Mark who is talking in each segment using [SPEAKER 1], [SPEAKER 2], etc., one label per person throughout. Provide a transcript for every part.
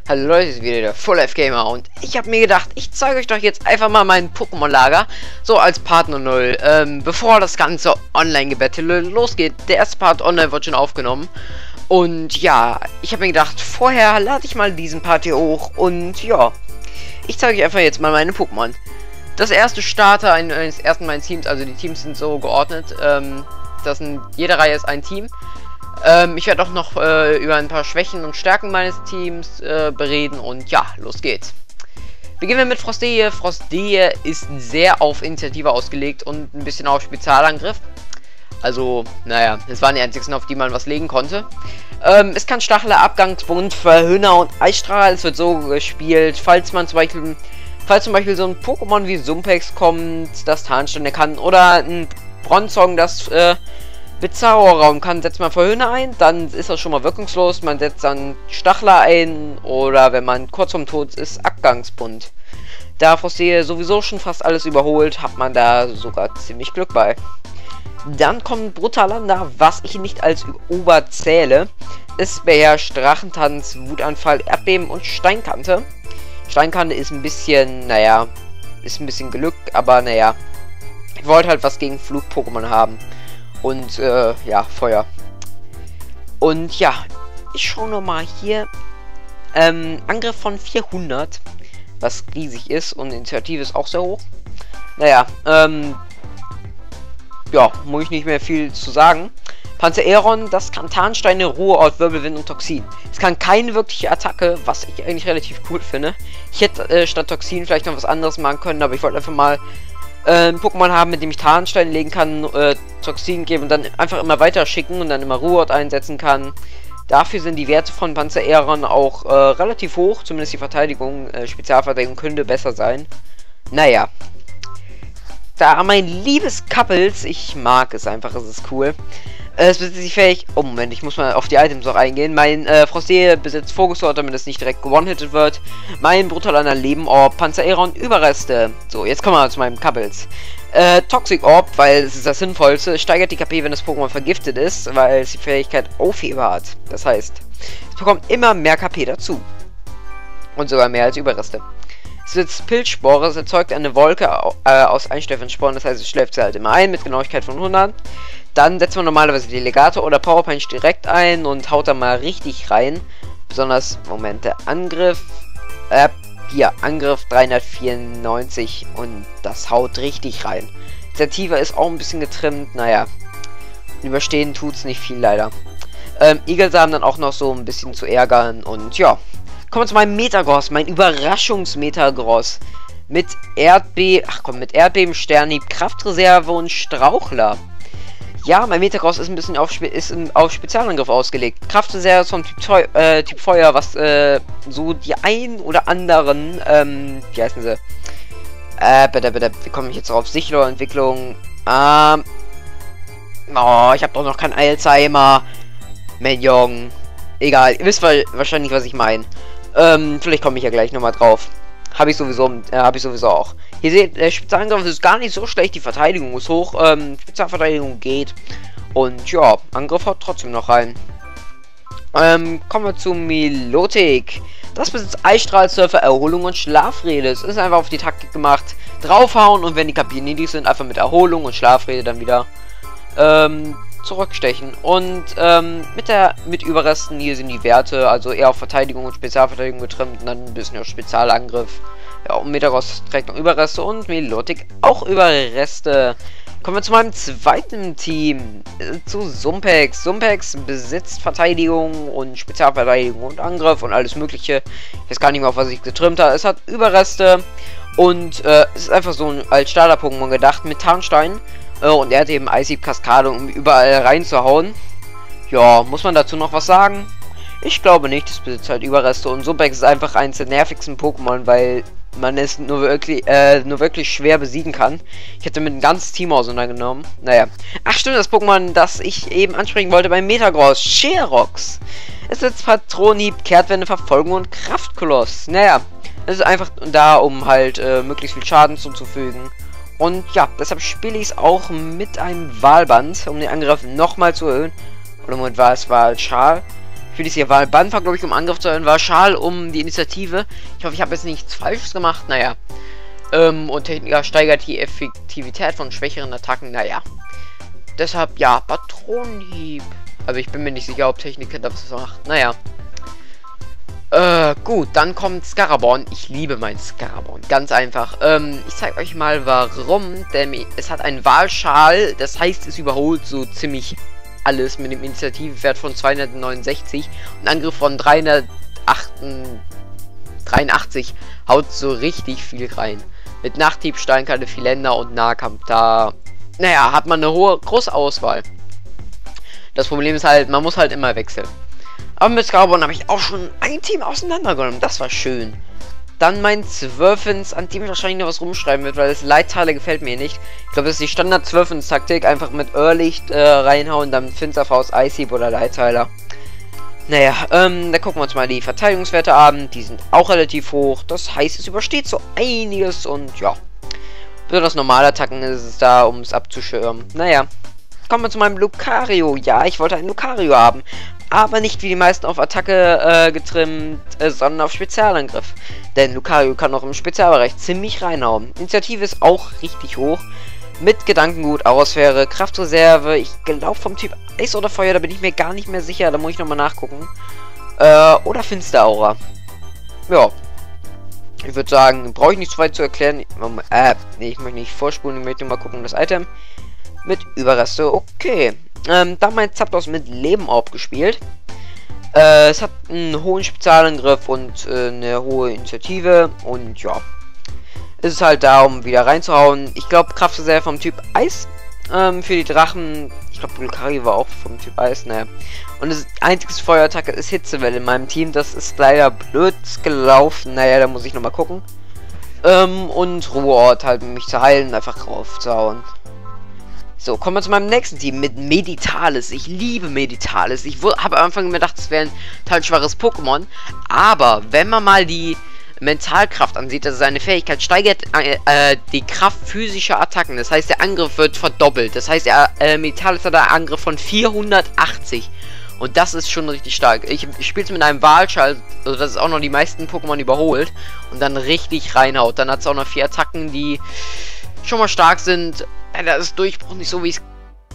[SPEAKER 1] Hallo Leute, es ist wieder der Full Life Gamer und ich habe mir gedacht, ich zeige euch doch jetzt einfach mal mein Pokémon-Lager, so als Partner 0, bevor das ganze Online-Gebettel losgeht. Der erste Part online wird schon aufgenommen und ja, ich habe mir gedacht, vorher lade ich mal diesen Part hier hoch und ja, ich zeige euch einfach jetzt mal meine Pokémon. Das erste Starter eines ersten meines Teams, also die Teams sind so geordnet, jede Reihe ist ein Team. Ich werde auch noch über ein paar Schwächen und Stärken meines Teams bereden und ja, los geht's. Beginnen wir mit Frostea. Frostea ist sehr auf Initiative ausgelegt und ein bisschen auf Spezialangriff. Also, naja, es waren die einzigen, auf die man was legen konnte. Es kann Stachler, Abgangsbund, Verhöhner und Eisstrahl. Es wird so gespielt, falls zum Beispiel so ein Pokémon wie Sumpex kommt, das Tarnsteine kann, oder ein Bronzong, das Bezauberraum kann, setzt man Verhöhner ein, dann ist das schon mal wirkungslos. Man setzt dann Stachler ein oder wenn man kurz vorm Tod ist, Abgangsbund. Da Frostea sowieso schon fast alles überholt, hat man da sogar ziemlich Glück bei. Dann kommt Brutalander, was ich nicht als Ober zähle. Es beherrscht Drachentanz, Wutanfall, Erdbeben und Steinkante. Steinkante ist ein bisschen, naja, ist ein bisschen Glück, aber naja, ich wollte halt was gegen Flug-Pokémon haben. Und, ja, Feuer. Und ja, ich schaue nochmal hier. Angriff von 400, was riesig ist und Initiative ist auch sehr hoch. Naja, ja, muss ich nicht mehr viel zu sagen. Panzereron, das kann Tarnsteine, Ruheort, Wirbelwind und Toxin. Es kann keine wirkliche Attacke, was ich eigentlich relativ cool finde. Ich hätte statt Toxin vielleicht noch was anderes machen können, aber ich wollte einfach mal ein Pokémon haben, mit dem ich Tarnsteine legen kann, Toxin geben und dann einfach immer weiter schicken und dann immer Ruheort einsetzen kann. Dafür sind die Werte von Panzereron auch relativ hoch, zumindest die Verteidigung, Spezialverteidigung könnte besser sein. Naja. Da mein liebes Couples, ich mag es einfach, es ist cool. Es besitzt sich fähig. Oh Moment, ich muss mal auf die Items noch eingehen. Mein Frostea besitzt Fokusort, damit es nicht direkt one-hitted wird. Mein Brutalander Leben Orb, Panzereron Überreste. So, jetzt kommen wir zu meinem Couples. Toxic Orb, weil es ist das Sinnvollste, steigert die KP, wenn das Pokémon vergiftet ist, weil es die Fähigkeit Aufheber hat. Das heißt, es bekommt immer mehr KP dazu. Und sogar mehr als Überreste. Es besitzt Pilzspore, es erzeugt eine Wolke aus einschläfernden Sporen, das heißt, es schläft sie halt immer ein mit Genauigkeit von 100. Dann setzt man normalerweise Delegator oder Power Punch direkt ein und haut da mal richtig rein. Besonders, Moment, der Angriff, hier, Angriff 394 und das haut richtig rein. Initiative ist auch ein bisschen getrimmt, naja, überstehen tut's nicht viel leider. Igelsamen dann auch noch so ein bisschen zu ärgern und ja. Kommen wir zu meinem Metagross, mein Überraschungs-Metagross. Mit Erdbeben, Sternhieb, Kraftreserve und Strauchler. Ja, mein Metagross ist ein bisschen auf Spezialangriff ausgelegt. Kraftreserve ist vom Typ Feuer, was so die ein oder anderen, wie heißen sie? Wie komme ich jetzt drauf? Sichere Entwicklung. Oh, ich habe doch noch kein Alzheimer. Menjong. Egal, ihr wisst wahrscheinlich, was ich meine. Vielleicht komme ich ja gleich nochmal drauf. Habe ich sowieso auch. Hier seht, der Spezialangriff ist gar nicht so schlecht, die Verteidigung ist hoch, Spezialverteidigung geht. Und ja, Angriff haut trotzdem noch rein. Kommen wir zu Milotic. Das besitzt Eisstrahl, Surfer, Erholung und Schlafrede. Es ist einfach auf die Taktik gemacht. Draufhauen und wenn die KP niedrig sind, einfach mit Erholung und Schlafrede dann wieder zurückstechen. Und mit Überresten hier sind die Werte, also eher auf Verteidigung und Spezialverteidigung getrimmt und dann ein bisschen auf Spezialangriff. Ja, und Metagross trägt noch Überreste und Milotic auch Überreste. Kommen wir zu meinem zweiten Team, zu Sumpex. Sumpex besitzt Verteidigung und Spezialverteidigung und Angriff und alles mögliche. Ich weiß gar nicht mehr, auf was ich getrimmt habe. Es hat Überreste und es ist einfach so als Starter-Pokémon gedacht mit Tarnstein. Und er hat eben Eishieb, Kaskade, um überall reinzuhauen. Ja, muss man dazu noch was sagen? Ich glaube nicht, es besitzt halt Überreste und Sumpex ist einfach eins der nervigsten Pokémon, weil man es nur wirklich schwer besiegen kann. Ich hätte mit ein ganzes Team auseinandergenommen. Naja. Ach stimmt, das Pokémon, das ich eben ansprechen wollte beim Metagross. Sherox. Es setzt Patronenhieb, Kehrtwende, Verfolgung und Kraftkoloss. Naja, es ist einfach da, um halt möglichst viel Schaden zuzufügen. Und ja, deshalb spiele ich es auch mit einem Wahlband, um den Angriff nochmal zu erhöhen. Oder Moment, war es Wahlschal? Auf spiele ich hier Wahlband, war glaube ich um Angriff zu erhöhen, war Schal um die Initiative. Ich hoffe, ich habe jetzt nichts Falsches gemacht, naja. Und Techniker steigert die Effektivität von schwächeren Attacken, naja. Deshalb, ja, Patronenhieb. Aber ich bin mir nicht sicher, ob Techniker da was macht, naja. Gut, dann kommt Scaraborn. Ich liebe meinen Scaraborn. Ganz einfach. Ich zeige euch mal warum. Denn es hat einen Wahlschal. Das heißt, es überholt so ziemlich alles mit dem Initiativwert von 269. Und Angriff von 383. Haut so richtig viel rein. Mit Nachthieb, Steinkante, Philänder und Nahkampf. Da, naja, hat man eine große Auswahl. Das Problem ist halt, man muss halt immer wechseln. Aber mit Scaraborn habe ich auch schon ein Team auseinandergenommen. Das war schön. Dann mein Zwölfens, an dem ich wahrscheinlich noch was rumschreiben wird, weil das Leitteile gefällt mir nicht. Ich glaube, das ist die Standard Zwölfens-Taktik. Einfach mit Irrlicht reinhauen, dann Finsterfaust, Eishieb oder Leitteiler. Naja, da gucken wir uns mal die Verteidigungswerte an. Die sind auch relativ hoch. Das heißt, es übersteht so einiges und ja. Besonders normale Attacken ist es da, um es abzuschirmen. Naja. Kommen wir zu meinem Lucario. Ja, ich wollte einen Lucario haben. Aber nicht wie die meisten auf Attacke getrimmt, sondern auf Spezialangriff. Denn Lucario kann auch im Spezialbereich ziemlich reinhauen. Initiative ist auch richtig hoch. Mit Gedankengut, Aurosphäre, Kraftreserve. Ich glaube vom Typ Eis oder Feuer, da bin ich mir gar nicht mehr sicher. Da muss ich nochmal nachgucken. Oder Finsteraura. Ja. Ich würde sagen, brauche ich nicht zu weit zu erklären. Nee, ich möchte nicht vorspulen. Ich möchte mal gucken, das Item. Mit Überreste, okay. Dann mein Zapdos mit Leben aufgespielt. Es hat einen hohen Spezialangriff und eine hohe Initiative. Und ja. Es ist halt da, um wieder reinzuhauen. Ich glaube, Kraftreserve vom Typ Eis. Für die Drachen. Ich glaube, Lucario war auch vom Typ Eis, naja. Und das einzige Feuerattacke ist Hitzewelle in meinem Team. Das ist leider blöd gelaufen. Naja, da muss ich nochmal gucken. Und Ruheort halt, um mich zu heilen, einfach raufzuhauen. So, kommen wir zu meinem nächsten Team mit Meditalis. Ich liebe Meditalis. Ich habe am Anfang gedacht, es wäre ein total schwaches Pokémon. Aber wenn man mal die Mentalkraft ansieht, also seine Fähigkeit steigert die Kraft physischer Attacken. Das heißt, der Angriff wird verdoppelt. Das heißt, Meditalis hat einen Angriff von 480. Und das ist schon richtig stark. Ich spiele es mit einem Wahlschal, also das ist auch noch die meisten Pokémon überholt. Und dann richtig reinhaut. Dann hat es auch noch 4 Attacken, die schon mal stark sind. Da ist Durchbruch nicht so, wie es...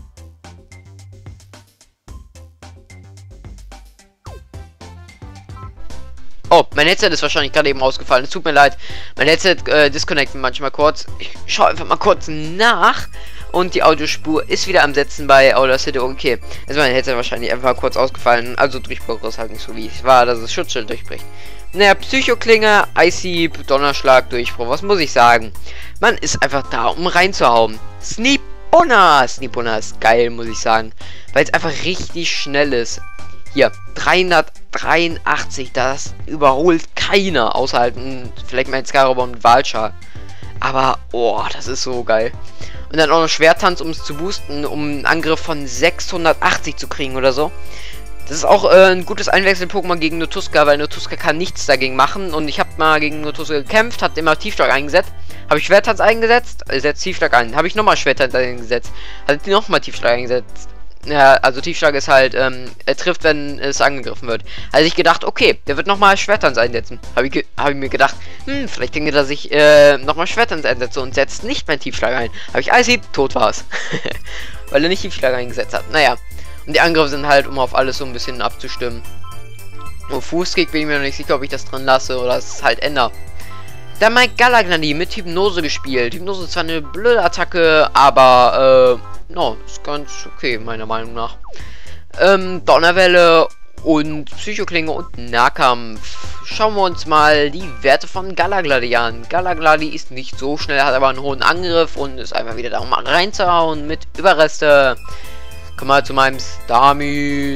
[SPEAKER 1] Oh, mein Headset ist wahrscheinlich gerade eben ausgefallen. Es tut mir leid. Mein Headset disconnectet manchmal kurz. Ich schaue einfach mal kurz nach. Und die Audiospur ist wieder am Setzen bei Audacity. Okay, ist mein Headset wahrscheinlich einfach kurz ausgefallen. Also Durchbruch ist halt nicht so, wie es war, dass es Schutzschild durchbricht. Naja, Psychoklinge, Eishieb, Donnerschlag, Durchbruch. Was muss ich sagen? Man ist einfach da, um reinzuhauen. Sneepona! Sneepona ist geil, muss ich sagen. Weil es einfach richtig schnell ist. Hier, 383, das überholt keiner. Außer halt vielleicht mein Scaraborn mit Wahlschal. Aber, oh, das ist so geil. Und dann auch noch Schwertanz, um es zu boosten, um einen Angriff von 680 zu kriegen oder so. Das ist auch ein gutes Einwechseln-Pokémon gegen Notuska, weil Notuska kann nichts dagegen machen. Und ich habe mal gegen Notuska gekämpft, hat immer Tiefschlag eingesetzt. Habe ich Schwertanz eingesetzt, setzt Tiefschlag ein. Habe ich nochmal Schwertanz eingesetzt, hat nochmal Tiefschlag eingesetzt. Ja, also Tiefschlag ist halt, er trifft, wenn es angegriffen wird. Also ich gedacht, okay, der wird nochmal Schwertanz einsetzen. Habe ich mir gedacht, vielleicht denkt er, dass ich nochmal Schwertanz einsetze und setzt nicht mein Tiefschlag ein. Habe ich Eishieb, tot war's. Weil er nicht Tiefschlag eingesetzt hat. Naja. Und die Angriffe sind halt, um auf alles so ein bisschen abzustimmen. Und Fußkick bin ich mir noch nicht sicher, ob ich das drin lasse oder es halt ändere. Dann mein Galagnani mit Hypnose gespielt. Hypnose ist zwar eine blöde Attacke, aber no, ist ganz okay, meiner Meinung nach. Donnerwelle und Psychoklinge und Nahkampf. Schauen wir uns mal die Werte von Galagladi an. Galagladi ist nicht so schnell, hat aber einen hohen Angriff und ist einfach wieder da, um mal reinzuhauen mit Überreste. Kommen wir zu meinem Starmie.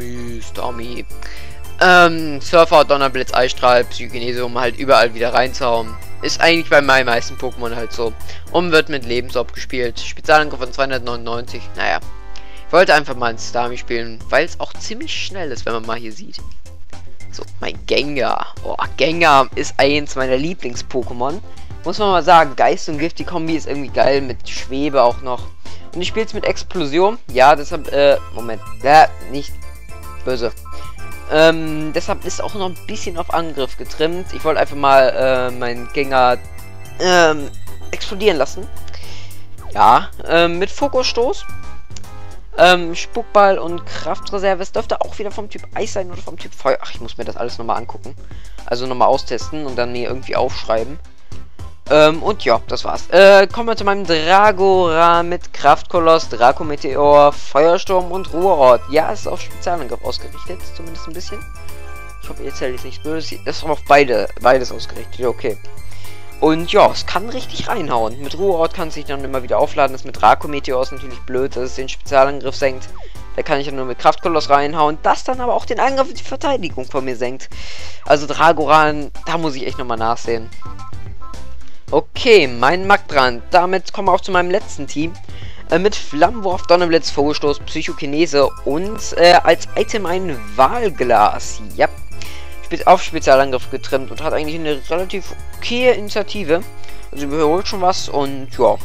[SPEAKER 1] Surfer, Donnerblitz, Eisstrahl, Psychinese, um halt überall wieder reinzuhauen. Ist eigentlich bei meinen meisten Pokémon halt so. Und wird mit Lebensorb gespielt. Spezialangriff von 299. Naja. Ich wollte einfach mal ein Starmie spielen, weil es auch ziemlich schnell ist, wenn man mal hier sieht. So, mein Gengar. Oh, Gengar ist eins meiner Lieblings-Pokémon. Muss man mal sagen, Geist und Gift, die Kombi ist irgendwie geil, mit Schwebe auch noch. Und ich spiele es mit Explosion. Ja, deshalb, Moment. Ja, nicht böse. Deshalb ist auch noch ein bisschen auf Angriff getrimmt. Ich wollte einfach mal meinen Gänger explodieren lassen. Ja, mit Fokusstoß. Spuckball und Kraftreserve. Es dürfte auch wieder vom Typ Eis sein oder vom Typ Feuer. Ach, ich muss mir das alles nochmal angucken. Also nochmal austesten und dann mir irgendwie aufschreiben. Und ja, das war's. Kommen wir zu meinem Dragora mit Kraftkoloss, Draco-Meteor, Feuersturm und Ruheort. Ja, es ist auf Spezialangriff ausgerichtet, zumindest ein bisschen. Ich hoffe, ihr zählt jetzt nichts Böses. Das ist auf beides ausgerichtet, okay. Und ja, es kann richtig reinhauen. Mit Ruheort kann es sich dann immer wieder aufladen. Das mit Draco-Meteor ist natürlich blöd, dass es den Spezialangriff senkt. Da kann ich dann nur mit Kraftkoloss reinhauen. Das dann aber auch den Angriff und die Verteidigung von mir senkt. Also Dragoran, da muss ich echt nochmal nachsehen. Okay, mein Magbrand. Damit kommen wir auch zu meinem letzten Team. Mit Flammenwurf, Donnerblitz, Vogelstoß, Psychokinese und als Item ein Wahlglas. Ja. Auf Spezialangriff getrimmt und hat eigentlich eine relativ okaye Initiative. Also überholt schon was und ja.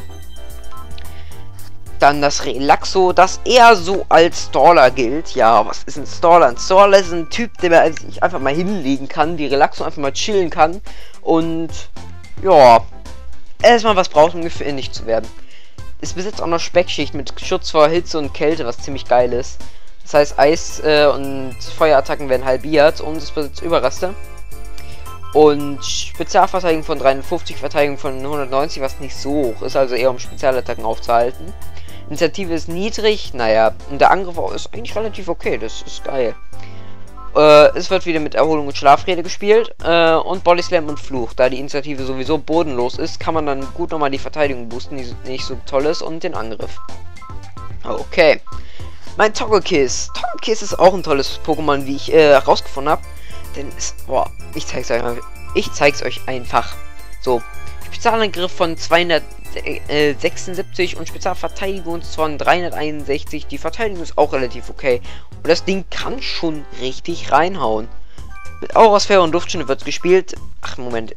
[SPEAKER 1] Dann das Relaxo, das eher so als Staller gilt. Ja, was ist ein Staller? Ein Staller ist ein Typ, der sich einfach mal hinlegen kann, die Relaxo einfach mal chillen kann und ja, erstmal was braucht, um gefährlich zu werden. Es besitzt auch noch Speckschicht mit Schutz vor Hitze und Kälte, was ziemlich geil ist. Das heißt, Eis- und Feuerattacken werden halbiert und es besitzt Überreste. Und Spezialverteidigung von 350, Verteidigung von 190, was nicht so hoch ist, also eher um Spezialattacken aufzuhalten. Initiative ist niedrig, naja, und der Angriff ist eigentlich relativ okay, das ist geil. Es wird wieder mit Erholung und Schlafrede gespielt und Body Slam und Fluch. Da die Initiative sowieso bodenlos ist, kann man dann gut nochmal die Verteidigung boosten, die nicht so toll ist, und den Angriff. Okay. Mein Togekiss. Togekiss ist auch ein tolles Pokémon, wie ich herausgefunden habe. Denn es... Boah, ich zeig's euch einfach. So. Spezialangriff von 276 und Spezialverteidigung von 361. Die Verteidigung ist auch relativ okay. Und das Ding kann schon richtig reinhauen. Mit Aurasphäre und Luftschnee wird gespielt. Ach, Moment.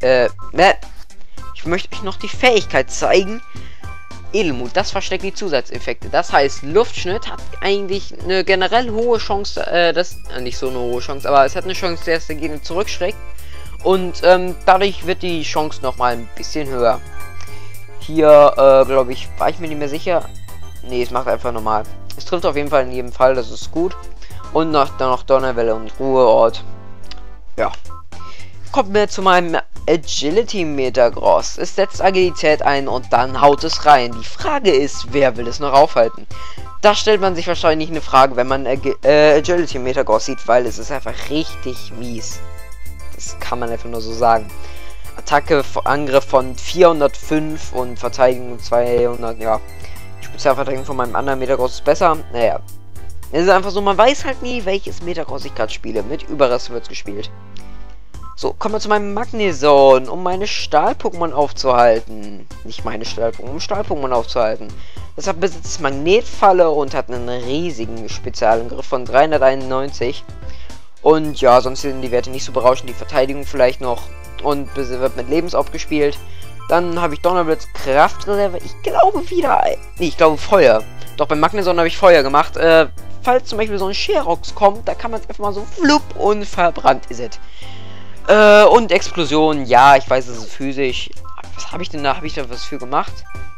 [SPEAKER 1] Ich möchte euch noch die Fähigkeit zeigen. Edelmut, das versteckt die Zusatzeffekte. Das heißt, Luftschnitt hat eigentlich eine generell hohe Chance, nicht so eine hohe Chance, aber es hat eine Chance, dass der Gegner zurückschreckt. Und dadurch wird die Chance nochmal ein bisschen höher. Hier, glaube ich, war ich mir nicht mehr sicher. Nee, es macht einfach normal. Es trifft auf jeden Fall in jedem Fall, das ist gut. Und dann noch Donnerwelle und Ruheort. Ja. Kommt mir zu meinem Agility Metagross. Es setzt Agilität ein und dann haut es rein. Die Frage ist, wer will es noch aufhalten? Da stellt man sich wahrscheinlich eine Frage, wenn man Agility Metagross sieht, weil es ist einfach richtig mies. Das kann man einfach nur so sagen. Attacke, Angriff von 405 und Verteidigung 200, ja. Die Spezialverteidigung von meinem anderen Metagross ist besser. Naja. Es ist einfach so, man weiß halt nie, welches Metagross ich gerade spiele. Mit Überrest wird es gespielt. So, kommen wir zu meinem Magneson, um meine Stahl-Pokémon aufzuhalten. Nicht meine Stahl-Pokémon, um Stahl-Pokémon aufzuhalten. Deshalb besitzt es Magnetfalle und hat einen riesigen Spezialangriff von 391. Und ja, sonst sind die Werte nicht so berauschend. Die Verteidigung vielleicht noch. Und wird mit Lebens gespielt. Dann habe ich Donnerblitz, Kraftreserve. Ich glaube wieder... Nee, ich glaube Feuer. Doch beim Magneson habe ich Feuer gemacht. Falls zum Beispiel so ein Sherox kommt, da kann man es einfach mal so flupp und verbrannt ist es. Und Explosion, ja, ich weiß, es ist physisch. Was habe ich denn da? Habe ich da was für gemacht?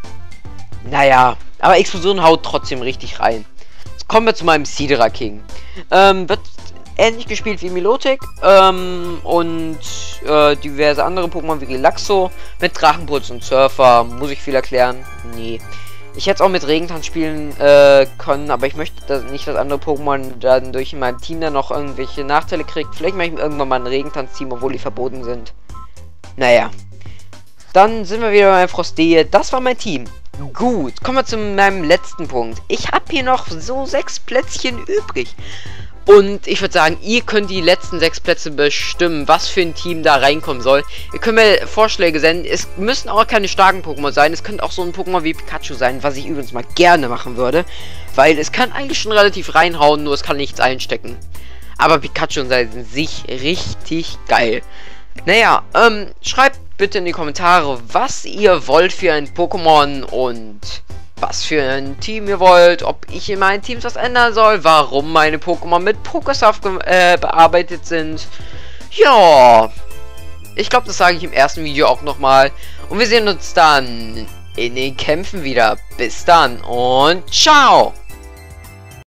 [SPEAKER 1] Naja, aber Explosion haut trotzdem richtig rein. Jetzt kommen wir zu meinem Sidera King. Wird ähnlich gespielt wie Milotic. Und diverse andere Pokémon wie Relaxo. Mit Drachenpuls und Surfer. Muss ich viel erklären? Nee. Ich hätte es auch mit Regentanz spielen können, aber ich möchte nicht, dass andere Pokémon dann durch mein Team dann noch irgendwelche Nachteile kriegt. Vielleicht mache ich irgendwann mal ein Regentanz-Team, obwohl die verboten sind. Naja. Dann sind wir wieder bei Frostea. Das war mein Team. Gut, kommen wir zu meinem letzten Punkt. Ich habe hier noch so 6 Plätzchen übrig. Und ich würde sagen, ihr könnt die letzten 6 Plätze bestimmen, was für ein Team da reinkommen soll. Ihr könnt mir Vorschläge senden. Es müssen auch keine starken Pokémon sein. Es könnte auch so ein Pokémon wie Pikachu sein, was ich übrigens mal gerne machen würde. Weil es kann eigentlich schon relativ reinhauen, nur es kann nichts einstecken. Aber Pikachu seid in sich richtig geil. Naja, schreibt bitte in die Kommentare, was ihr wollt für ein Pokémon und was für ein Team ihr wollt, ob ich in meinen Teams was ändern soll, warum meine Pokémon mit Pokésoft bearbeitet sind. Ja, ich glaube, das sage ich im ersten Video auch nochmal. Und wir sehen uns dann in den Kämpfen wieder. Bis dann und ciao!